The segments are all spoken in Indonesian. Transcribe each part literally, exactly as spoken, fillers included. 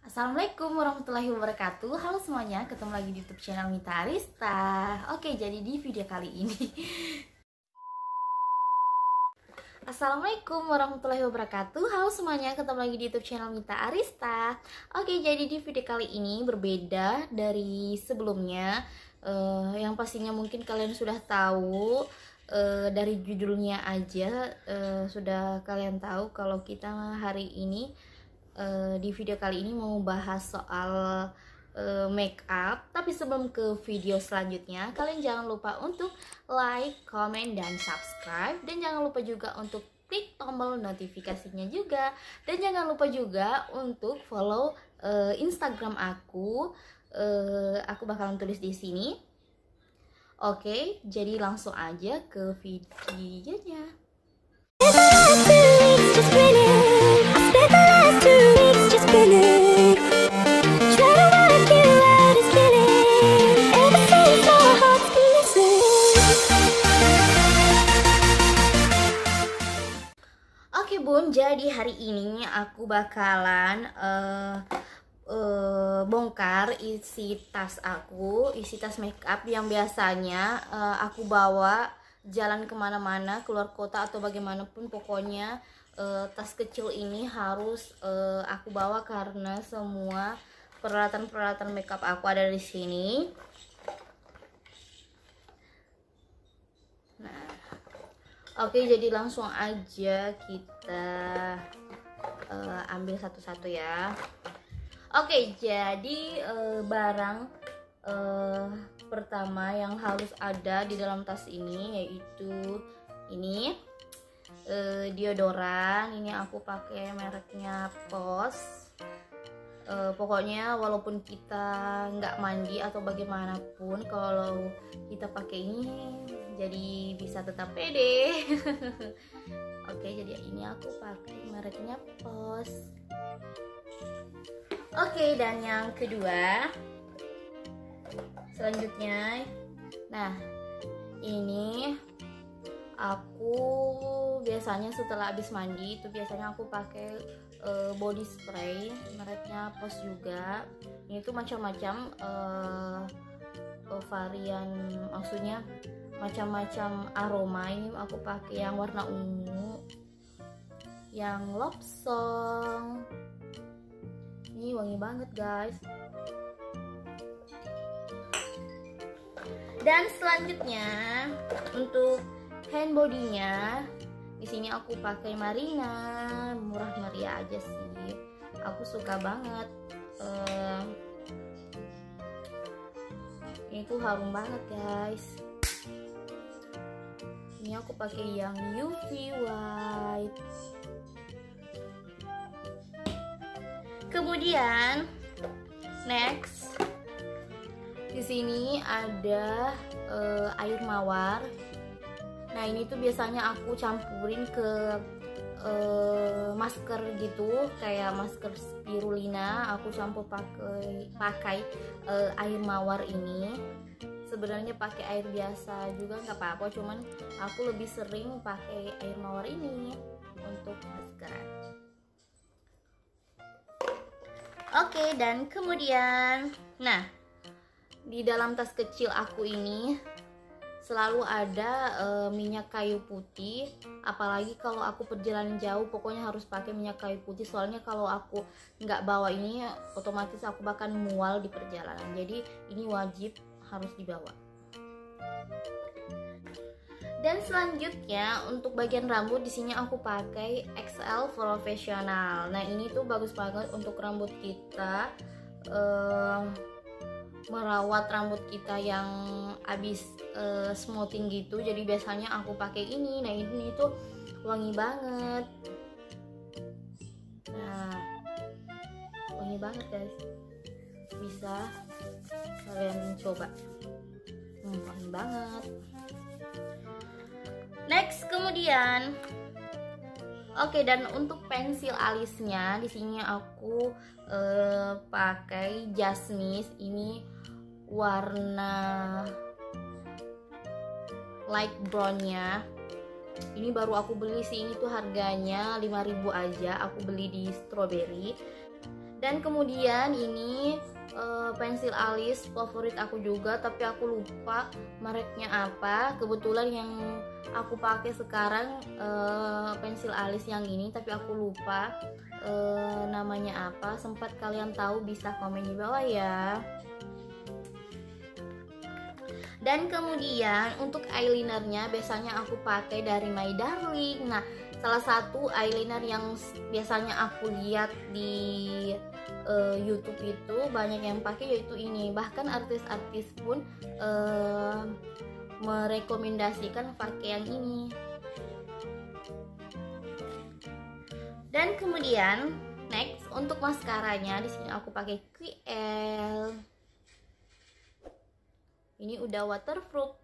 Assalamualaikum warahmatullahi wabarakatuh. Halo semuanya, ketemu lagi di YouTube channel Mita Arista. Oke, jadi di video kali ini Assalamualaikum warahmatullahi wabarakatuh. Halo semuanya, ketemu lagi di YouTube channel Mita Arista. Oke, jadi di video kali ini berbeda dari sebelumnya. uh, Yang pastinya mungkin kalian sudah tahu, uh, dari judulnya aja uh, sudah kalian tahu kalau kita hari ini Uh, di video kali ini mau bahas soal uh, make up. Tapi sebelum ke video selanjutnya, kalian jangan lupa untuk like, comment, dan subscribe. Dan jangan lupa juga untuk klik tombol notifikasinya juga. Dan jangan lupa juga untuk follow uh, Instagram aku. Uh, aku bakalan tulis di sini. Oke, jadi langsung aja ke videonya. Oke bun, jadi hari ini aku bakalan uh, uh, bongkar isi tas aku, isi tas makeup yang biasanya uh, aku bawa jalan kemana-mana, keluar kota atau bagaimanapun. Pokoknya uh, tas kecil ini harus uh, aku bawa karena semua peralatan-peralatan makeup aku ada di sini. Nah, oke, jadi langsung aja kita uh, ambil satu-satu ya. Oke, jadi uh, barang uh, pertama yang harus ada di dalam tas ini yaitu ini uh, deodoran. Ini aku pakai mereknya Pos. Uh, pokoknya walaupun kita nggak mandi atau bagaimanapun, kalau kita pakai ini jadi bisa tetap pede. Oke, jadi ini aku pakai mereknya Pos. Oke, dan yang kedua selanjutnya, nah ini aku biasanya setelah habis mandi itu biasanya aku pakai uh, body spray mereknya Pos juga. Ini tuh macam-macam uh, uh, varian, maksudnya macam-macam aroma. Ini aku pakai yang warna ungu, yang love song. Ini wangi banget guys. Dan selanjutnya untuk hand bodinya, di sini aku pakai Marina, murah meriah aja sih. Aku suka banget. Uh, ini tuh harum banget guys. Ini aku pakai yang U V White. Kemudian next, di sini ada uh, air mawar. Nah, ini tuh biasanya aku campurin ke uh, masker gitu, kayak masker spirulina. Aku campur pakai pakai uh, air mawar ini. Sebenarnya pakai air biasa juga nggak apa-apa, cuman aku lebih sering pakai air mawar ini untuk maskeran. Oke, dan kemudian, nah, di dalam tas kecil aku ini selalu ada e, minyak kayu putih. Apalagi kalau aku perjalanan jauh, pokoknya harus pakai minyak kayu putih. Soalnya kalau aku nggak bawa ini, otomatis aku bakal mual di perjalanan. Jadi ini wajib harus dibawa. Dan selanjutnya untuk bagian rambut, di sini aku pakai X L Professional. Nah, ini tuh bagus banget untuk rambut kita, um, merawat rambut kita yang habis uh, smoothing gitu. Jadi biasanya aku pakai ini. Nah, ini tuh wangi banget. Nah, wangi banget guys. Bisa kalian coba. Hmm, wangi banget. Next, kemudian, oke, okay, dan untuk pensil alisnya di sini aku uh, pakai Jasmine. Ini warna light brownnya. Ini baru aku beli sih. Ini tuh harganya lima ribu aja. Aku beli di Strawberry. Dan kemudian ini uh, pensil alis favorit aku juga, tapi aku lupa mereknya apa. Kebetulan yang aku pakai sekarang uh, pensil alis yang ini, tapi aku lupa uh, namanya apa. Sempat kalian tahu bisa komen di bawah ya. Dan kemudian untuk eyelinernya biasanya aku pakai dari My Darling. Nah, salah satu eyeliner yang biasanya aku lihat di uh, YouTube itu banyak yang pakai yaitu ini. Bahkan artis-artis pun uh, merekomendasikan pakai yang ini. Dan kemudian next untuk maskaranya di sini aku pakai Q L. Ini udah waterproof.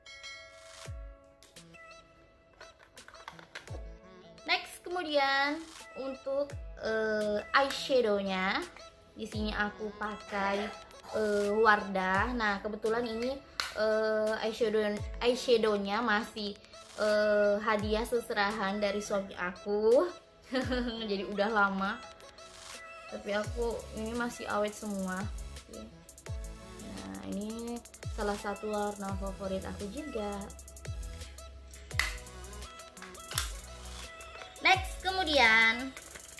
Next kemudian untuk uh, eyeshadownya di sini aku pakai uh, Wardah. Nah kebetulan ini uh, eyeshadow eyeshadownya masih uh, hadiah seserahan dari suami aku. Jadi udah lama, tapi aku ini masih awet semua. Nah ini salah satu warna favorit aku juga. Next kemudian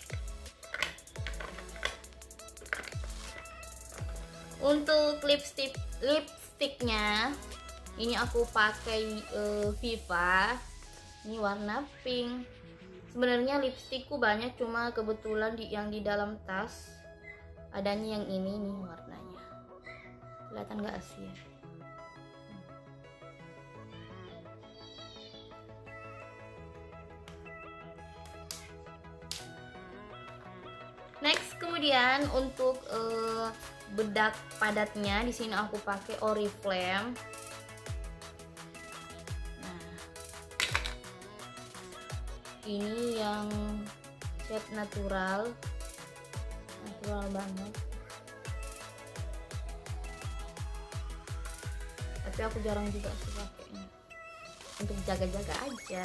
untuk lipstick lipsticknya ini aku pakai uh, Viva. Ini warna pink. Sebenarnya lipstickku banyak, cuma kebetulan di yang di dalam tas adanya yang ini nih warnanya. Kelihatan nggak sih? Next kemudian untuk uh, bedak padatnya di sini aku pakai Oriflame. Nah, ini yang shade natural, natural banget. Tapi aku jarang juga sih pakainya, untuk jaga-jaga aja.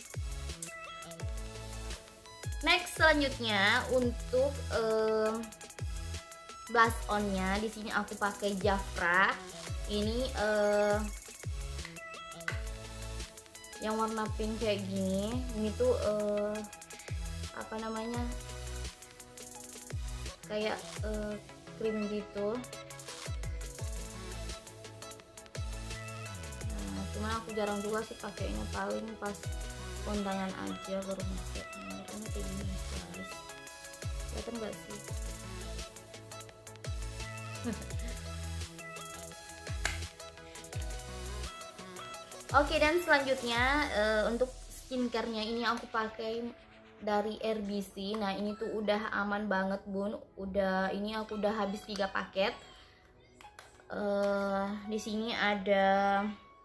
Next selanjutnya untuk um, blush onnya di sini aku pakai Jafra. Ini uh, yang warna pink kayak gini. Ini tuh uh, apa namanya? Kayak uh, krim gitu. Nah, cuman aku jarang juga sih pakainya, paling pas kondangan aja baru pakai. Ini kayak gini guys, kelihatan nggak sih? Oke, dan selanjutnya uh, untuk skincarenya ini aku pakai dari R B C. Nah ini tuh udah aman banget bun, udah ini aku udah habis tiga paket. Uh, di sini ada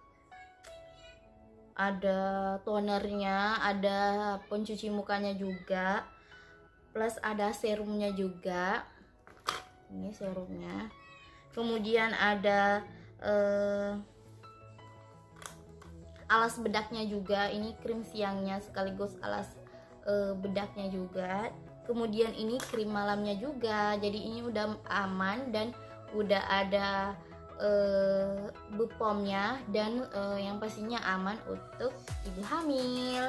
ada tonernya, ada pencuci mukanya juga, plus ada serumnya juga. Ini serumnya. Kemudian ada uh, alas bedaknya juga. Ini krim siangnya sekaligus alas uh, bedaknya juga. Kemudian ini krim malamnya juga. Jadi ini udah aman dan udah ada Uh, bepomnya dan uh, yang pastinya aman untuk ibu hamil.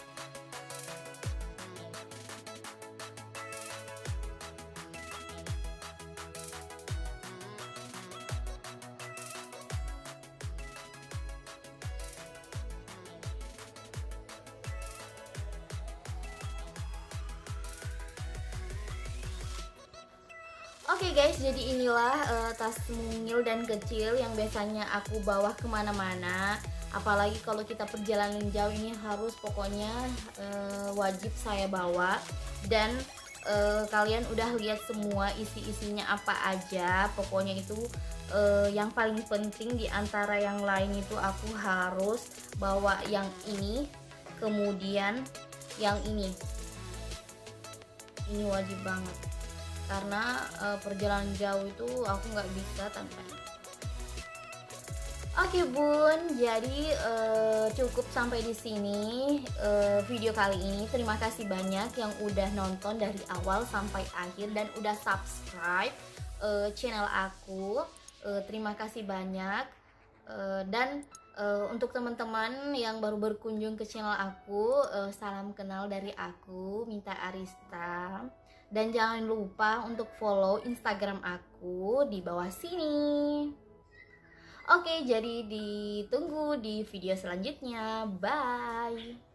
Oke okay guys, jadi inilah uh, tas mungil dan kecil yang biasanya aku bawa kemana-mana. Apalagi kalau kita perjalanan jauh, ini harus pokoknya uh, wajib saya bawa. Dan uh, kalian udah lihat semua isi-isinya apa aja. Pokoknya itu uh, yang paling penting di antara yang lain itu aku harus bawa yang ini. Kemudian yang ini. Ini wajib banget. Karena uh, perjalanan jauh itu aku nggak bisa tanpa ini. Oke Bun, jadi uh, cukup sampai di sini uh, video kali ini. Terima kasih banyak yang udah nonton dari awal sampai akhir dan udah subscribe uh, channel aku. Uh, terima kasih banyak. Uh, dan uh, untuk teman-teman yang baru berkunjung ke channel aku, uh, salam kenal dari aku, Mita Arista. Dan jangan lupa untuk follow Instagram aku di bawah sini. Oke, jadi ditunggu di video selanjutnya. Bye.